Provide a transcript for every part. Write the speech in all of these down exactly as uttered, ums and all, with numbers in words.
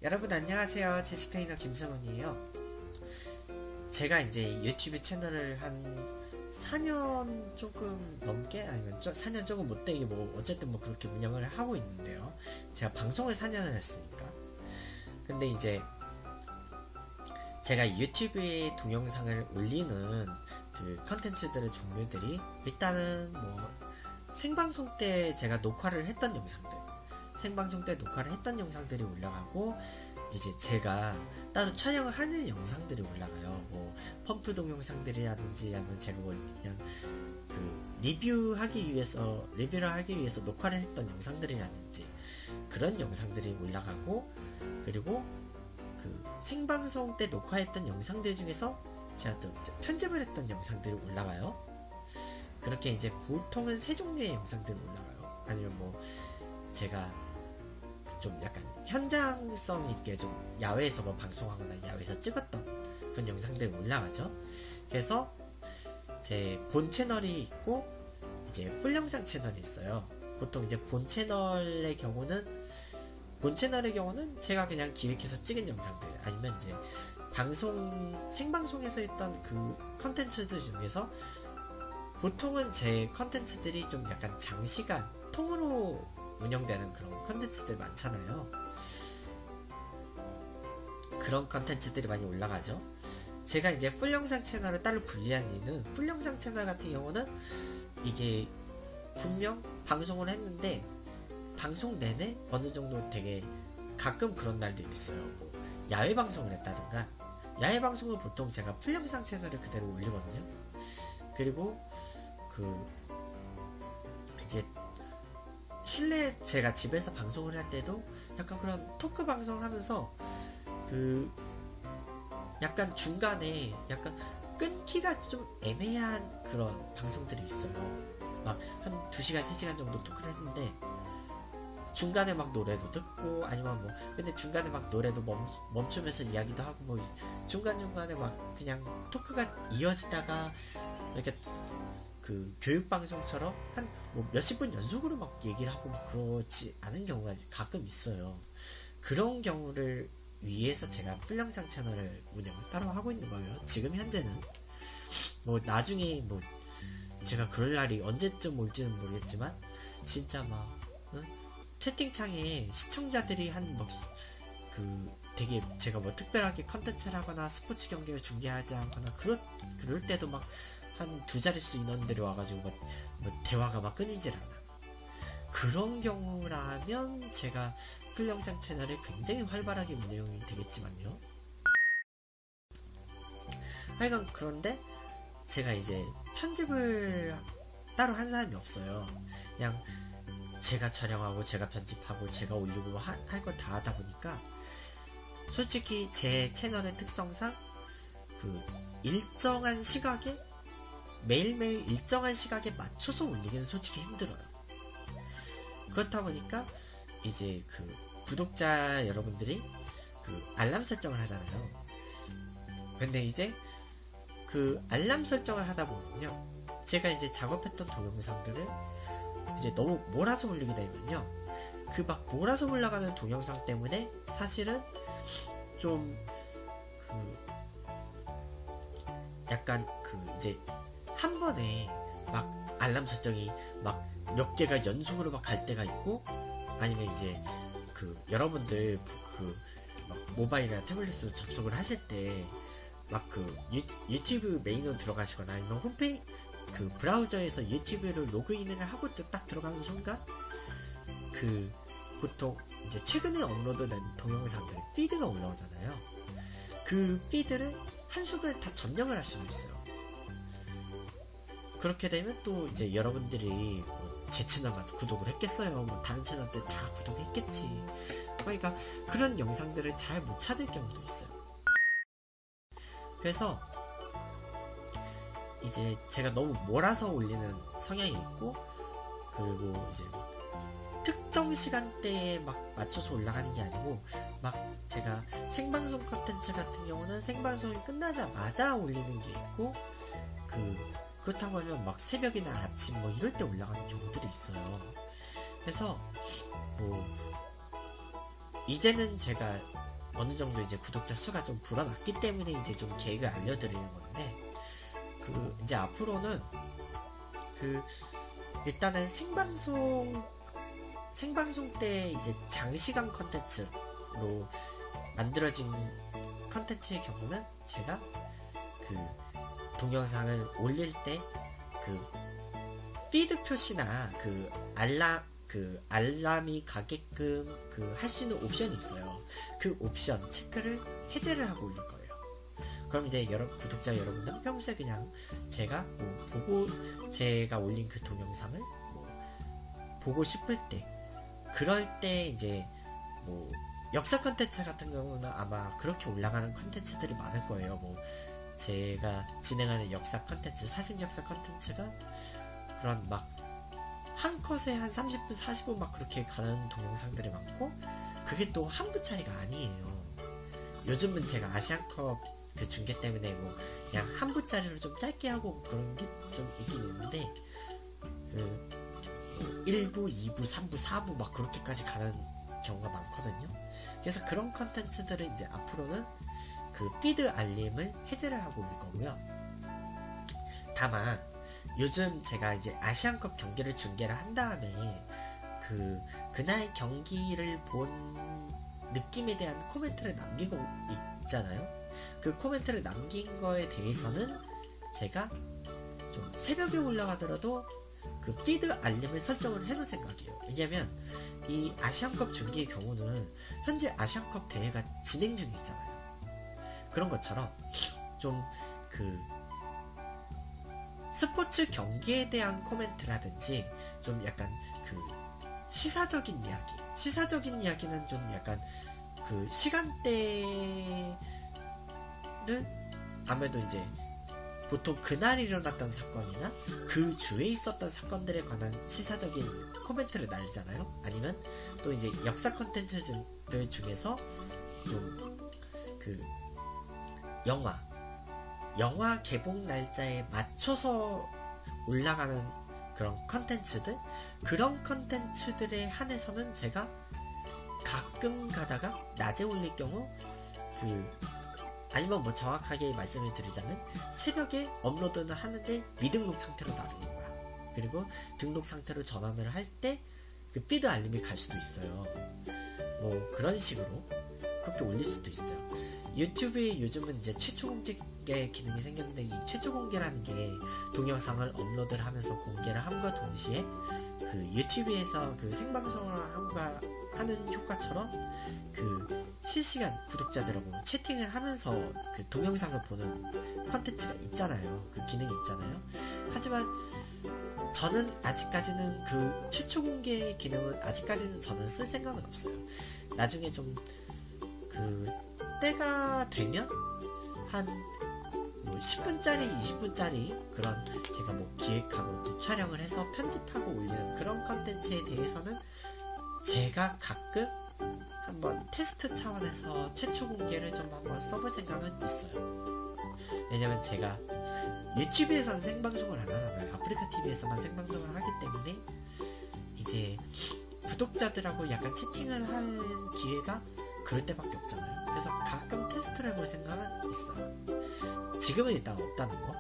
여러분 안녕하세요. 지식트레이너 김성훈이에요. 제가 이제 유튜브 채널을 한 사 년 조금 넘게 아니면 사 년 조금 못되게 뭐 어쨌든 뭐 그렇게 운영을 하고 있는데요. 제가 방송을 사 년을 했으니까. 근데 이제 제가 유튜브에 동영상을 올리는 그 컨텐츠들의 종류들이 일단은 뭐 생방송 때 제가 녹화를 했던 영상들, 생방송 때 녹화를 했던 영상들이 올라가고, 이제 제가 따로 촬영을 하는 영상들이 올라가요. 뭐 펌프 동영상들이라든지 아니면 제가 뭐 그냥 그 리뷰하기 위해서 리뷰를 하기 위해서 녹화를 했던 영상들이라든지 그런 영상들이 올라가고, 그리고 그 생방송 때 녹화했던 영상들 중에서 제가 또 편집을 했던 영상들이 올라가요. 그렇게 이제 보통은 세 종류의 영상들이 올라가요. 아니면 뭐 제가 좀 약간 현장성 있게 좀 야외에서 뭐 방송하거나 야외에서 찍었던 그런 영상들이 올라가죠. 그래서 제 본 채널이 있고 이제 풀 영상 채널이 있어요. 보통 이제 본 채널의 경우는 본 채널의 경우는 제가 그냥 기획해서 찍은 영상들, 아니면 이제 방송 생방송에서 했던 그 컨텐츠들 중에서 보통은 제 컨텐츠들이 좀 약간 장시간 통으로 운영되는 그런 컨텐츠들 많잖아요. 그런 컨텐츠들이 많이 올라가죠. 제가 이제 풀 영상 채널을 따로 분리한 이유는, 풀 영상 채널 같은 경우는 이게 분명 방송을 했는데 방송 내내 어느 정도 되게 가끔 그런 날들이 있어요. 뭐 야외 방송을 했다든가, 야외 방송은 보통 제가 풀 영상 채널을 그대로 올리거든요. 그리고 그 이제 실내 제가 집에서 방송을 할 때도 약간 그런 토크 방송을 하면서 그 약간 중간에 약간 끊기가 좀 애매한 그런 방송들이 있어요. 막 한 두 시간, 세 시간 정도 토크를 했는데 중간에 막 노래도 듣고, 아니면 뭐 근데 중간에 막 노래도 멈, 멈추면서 이야기도 하고, 뭐 중간중간에 막 그냥 토크가 이어지다가 이렇게 그 교육방송처럼 한 뭐 몇십 분 연속으로 막 얘기를 하고 막 그렇지 않은 경우가 가끔 있어요. 그런 경우를 위해서 제가 풀영상 채널을 운영을 따로 하고 있는 거예요. 지금 현재는 뭐 나중에 뭐 제가 그럴 날이 언제쯤 올지는 모르겠지만, 진짜 막 응? 채팅창에 시청자들이 한 막 그 되게 제가 뭐 특별하게 컨텐츠를 하거나 스포츠 경기를 중계하지 않거나 그럴, 그럴 때도 막 한 두 자릿수 인원들이 와가지고 막, 뭐 대화가 막 끊이질 않아. 그런 경우라면 제가 풀 영상 채널이 굉장히 활발하게 운영이 되겠지만요. 하여간 그런데 제가 이제 편집을 따로 한 사람이 없어요. 그냥 제가 촬영하고 제가 편집하고 제가 올리고 할 거 다 하다 보니까, 솔직히 제 채널의 특성상 그 일정한 시각에 매일매일 일정한 시각에 맞춰서 올리기는 솔직히 힘들어요. 그렇다 보니까 이제 그 구독자 여러분들이 그 알람 설정을 하잖아요. 근데 이제 그 알람 설정을 하다 보면요, 제가 이제 작업했던 동영상들을 이제 너무 몰아서 올리게 되면요, 그 막 몰아서 올라가는 동영상 때문에 사실은 좀 그 약간 그 이제 한 번에 막 알람 설정이 막 몇 개가 연속으로 막 갈 때가 있고, 아니면 이제 그 여러분들 그 막 모바일이나 태블릿으로 접속을 하실 때 막 그 유튜브 메인으로 들어가시거나 아니면 홈페이지 그 브라우저에서 유튜브를 로그인을 하고 딱 들어가는 순간 그 보통 이제 최근에 업로드된 동영상들 피드가 올라오잖아요. 그 피드를 한순간에 다 점령을 할 수가 있어요. 그렇게 되면 또 이제 여러분들이 뭐 제 채널만 구독을 했겠어요. 뭐 다른 채널들 다 구독했겠지. 그러니까 그런 영상들을 잘 못 찾을 경우도 있어요. 그래서 이제 제가 너무 몰아서 올리는 성향이 있고, 그리고 이제 특정 시간대에 막 맞춰서 올라가는 게 아니고, 막 제가 생방송 컨텐츠 같은 경우는 생방송이 끝나자마자 올리는 게 있고, 그 그렇다고 하면 막 새벽이나 아침 뭐 이럴 때 올라가는 경우들이 있어요. 그래서 뭐 이제는 제가 어느 정도 이제 구독자 수가 좀 불어났기 때문에 이제 좀 계획을 알려드리는 건데, 그 이제 앞으로는 그 일단은 생방송 생방송 때 이제 장시간 컨텐츠로 만들어진 컨텐츠의 경우는 제가 그 동영상을 올릴 때 그 피드 표시나 그 알람 그 알람이 가게끔 그 할 수 있는 옵션이 있어요. 그 옵션 체크를 해제를 하고 올릴 거예요. 그럼 이제 여러 구독자 여러분들은 평소에 그냥 제가 뭐 보고 제가 올린 그 동영상을 뭐 보고 싶을 때, 그럴 때 이제 뭐 역사 컨텐츠 같은 경우는 아마 그렇게 올라가는 컨텐츠들이 많을 거예요. 뭐 제가 진행하는 역사 컨텐츠, 사진 역사 컨텐츠가 그런 막 한 컷에 한 삼십 분, 사십 분 막 그렇게 가는 동영상들이 많고, 그게 또 한 부짜리가 아니에요. 요즘은 제가 아시안컵 그 중계 때문에 뭐 그냥 한 부짜리로 좀 짧게 하고 그런 게 좀 있긴 있는데, 그 일 부, 이 부, 삼 부, 사 부 막 그렇게까지 가는 경우가 많거든요. 그래서 그런 컨텐츠들은 이제 앞으로는 그 피드 알림을 해제를 하고 올 거고요. 다만 요즘 제가 이제 아시안컵 경기를 중계를 한 다음에 그 그날 경기를 본 느낌에 대한 코멘트를 남기고 있잖아요. 그 코멘트를 남긴 거에 대해서는 제가 좀 새벽에 올라가더라도 그 피드 알림을 설정을 해놓을 생각이에요. 왜냐면 이 아시안컵 중계의 경우는 현재 아시안컵 대회가 진행 중에 있잖아요. 그런 것처럼 좀 그 스포츠 경기에 대한 코멘트라든지 좀 약간 그 시사적인 이야기, 시사적인 이야기는 좀 약간 그 시간대를 아무래도 이제 보통 그날 일어났던 사건이나 그 주에 있었던 사건들에 관한 시사적인 코멘트를 날리잖아요. 아니면 또 이제 역사 컨텐츠들 중에서 좀 그 영화 영화 개봉 날짜에 맞춰서 올라가는 그런 컨텐츠들, 그런 컨텐츠들에 한해서는 제가 가끔 가다가 낮에 올릴 경우 그 아니면 뭐 정확하게 말씀을 드리자면 새벽에 업로드는 하는데 미등록 상태로 놔두는 거야. 그리고 등록 상태로 전환을 할 때 그 피드 알림이 갈 수도 있어요. 뭐 그런 식으로 그렇게 올릴 수도 있어요. 유튜브에 요즘은 이제 최초 공개 기능이 생겼는데, 이 최초 공개라는 게 동영상을 업로드를 하면서 공개를 함과 동시에 그 유튜브에서 그 생방송을 함과 하는 효과처럼 그 실시간 구독자들하고 채팅을 하면서 그 동영상을 보는 컨텐츠가 있잖아요. 그 기능이 있잖아요. 하지만 저는 아직까지는 그 최초 공개 기능은 아직까지는 저는 쓸 생각은 없어요. 나중에 좀 그 때가 되면 한 뭐 십 분짜리, 이십 분짜리 그런 제가 뭐 기획하고 또 촬영을 해서 편집하고 올리는 그런 컨텐츠에 대해서는 제가 가끔 한번 테스트 차원에서 최초 공개를 좀 한번 써볼 생각은 있어요. 왜냐면 제가 유튜브에서는 생방송을 안 하잖아요. 아프리카 티비에서만 생방송을 하기 때문에 이제 구독자들하고 약간 채팅을 할 기회가 그럴 때밖에 없잖아요. 그래서 가끔 테스트를 해볼 생각은 있어요. 지금은 일단 없다는 거.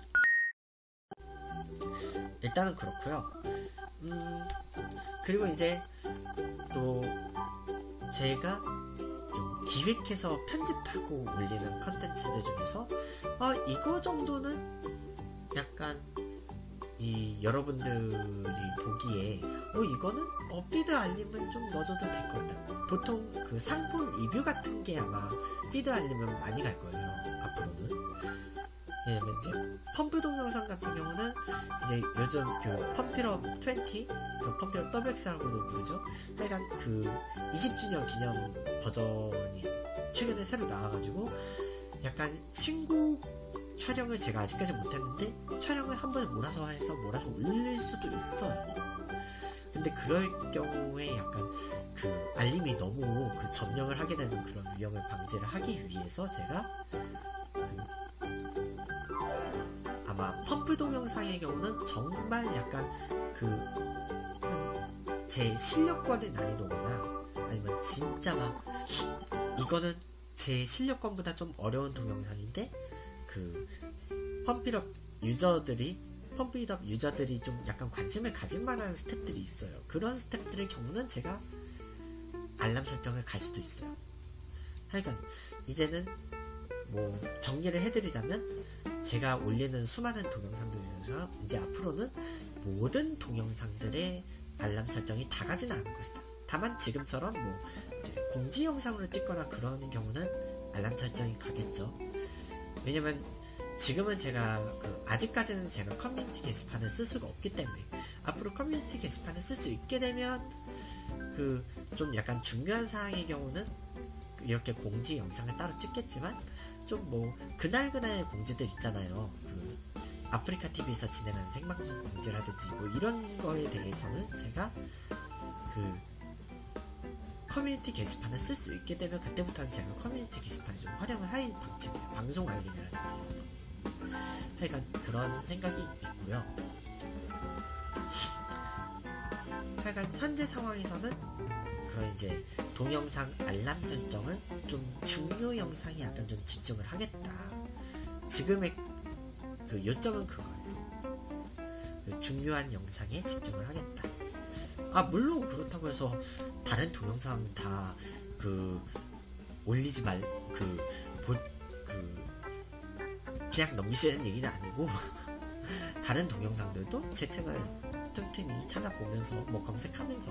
일단은 그렇고요. 음 그리고 이제 또 제가 좀 기획해서 편집하고 올리는 컨텐츠들 중에서 아 이거 정도는 약간 이 여러분들이 보기에 어 이거는 어 피드 알림은 좀 넣어줘도 될 것 같다. 보통 그 상품 리뷰 같은 게 아마 피드 알림은 많이 갈 거예요. 앞으로는. 왜냐면 이제 펌프 동영상 같은 경우는 이제 요즘 그 펌피럽 이십, 그 펌피럽 더블엑스라고도 부르죠. 하여간 그 이십 주년 기념 버전이 최근에 새로 나와가지고 약간 신곡 촬영을 제가 아직까지 못했는데 촬영을 한 번에 몰아서 해서 몰아서 올릴 수도 있어요. 근데 그럴 경우에 약간 그 알림이 너무 그 점령을 하게 되는 그런 위험을 방지를 하기 위해서 제가 그 아마 펌프 동영상의 경우는 정말 약간 그 제 실력과의 난이도거나 아니면 진짜 막 이거는 제 실력권보다 좀 어려운 동영상인데 그 펌필업 유저들이 펌필업 유저들이 좀 약간 관심을 가질 만한 스텝들이 있어요. 그런 스텝들의 경우는 제가 알람 설정을 갈 수도 있어요. 하여간 이제는 뭐 정리를 해드리자면 제가 올리는 수많은 동영상들 중에서 이제 앞으로는 모든 동영상들의 알람 설정이 다 가지는 않을 것이다. 다만 지금처럼 뭐 이제 공지 영상으로 찍거나 그러는 경우는 알람 설정이 가겠죠. 왜냐면 지금은 제가 그 아직까지는 제가 커뮤니티 게시판을 쓸 수가 없기 때문에 앞으로 커뮤니티 게시판을 쓸 수 있게 되면 그 좀 약간 중요한 사항의 경우는 이렇게 공지 영상을 따로 찍겠지만 좀 뭐 그날그날의 공지들 있잖아요. 그 아프리카티비에서 진행하는 생방송 공지라든지 뭐 이런 거에 대해서는 제가 그 커뮤니티 게시판을 쓸 수 있게 되면 그때부터는 제가 커뮤니티 게시판을 좀 활용을 할 방침이에요. 방송 알림이라든지 하여간 그런 생각이 있고요. 하여간 현재 상황에서는 그런 이제 동영상 알람 설정을 좀 중요 영상에 약간 좀 집중을 하겠다. 지금의 그 요점은 그거예요. 그 중요한 영상에 집중을 하겠다. 아 물론 그렇다고 해서 다른 동영상 다 그 올리지 말 그 보 그 그냥 넘기시는 얘기는 아니고 다른 동영상들도 제 채널 틈틈이 찾아보면서 뭐 검색하면서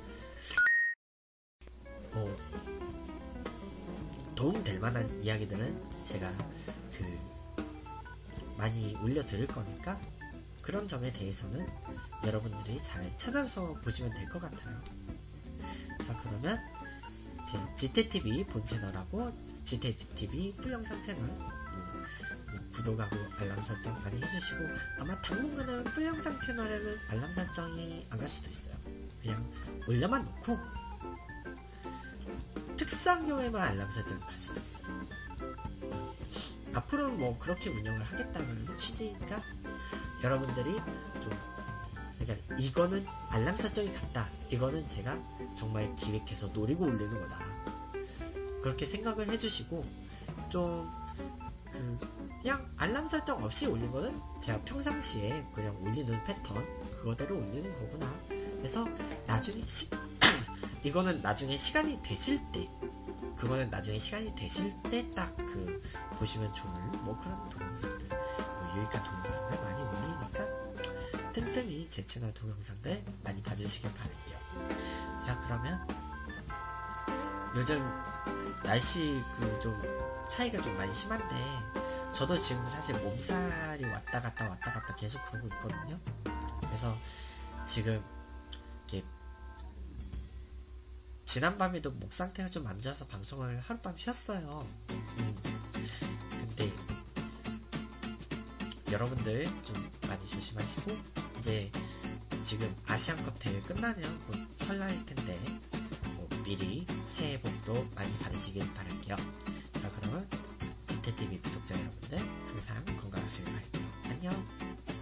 뭐 도움될 만한 이야기들은 제가 그 많이 올려드릴 거니까 그런 점에 대해서는 여러분들이 잘 찾아서 보시면 될 것 같아요. 자 그러면 제 지테티비 본 채널하고 지테티비 풀영상 채널 뭐, 뭐 구독하고 알람 설정 많이 해주시고 아마 당분간은 풀영상 채널에는 알람 설정이 안 갈 수도 있어요. 그냥 올려만 놓고 특수한 경우에만 알람 설정이 갈 수도 있어요. 앞으로는 뭐 그렇게 운영을 하겠다는 취지니까 여러분들이 좀 그러니까 이거는 알람 설정이 같다. 이거는 제가 정말 기획해서 노리고 올리는 거다. 그렇게 생각을 해주시고 좀 그 그냥 알람 설정 없이 올린 거는 제가 평상시에 그냥 올리는 패턴 그거대로 올리는 거구나. 그래서 나중에 시, 이거는 나중에 시간이 되실 때 그거는 나중에 시간이 되실 때 딱 그 보시면 좋을 뭐 그런 동영상들 뭐 유익한 동영상들 많이 올리니까 틈틈이 제 채널 동영상들 많이 봐주시길 바랄게요. 자 그러면 요즘 날씨 그 좀 차이가 좀 많이 심한데 저도 지금 사실 몸살이 왔다 갔다 왔다 갔다 계속 그러고 있거든요. 그래서 지금 이렇게 지난밤에도 목 상태가 좀 안 좋아서 방송을 하룻밤 쉬었어요. 음. 근데 여러분들 좀 많이 조심하시고 이제 지금 아시안컵 대회 끝나면 곧 설날일 텐데 뭐 미리 새해 복도 많이 받으시길 바랄게요. 자 그러면 지테티비 구독자 여러분들 항상 건강하시길 바랄게요. 안녕.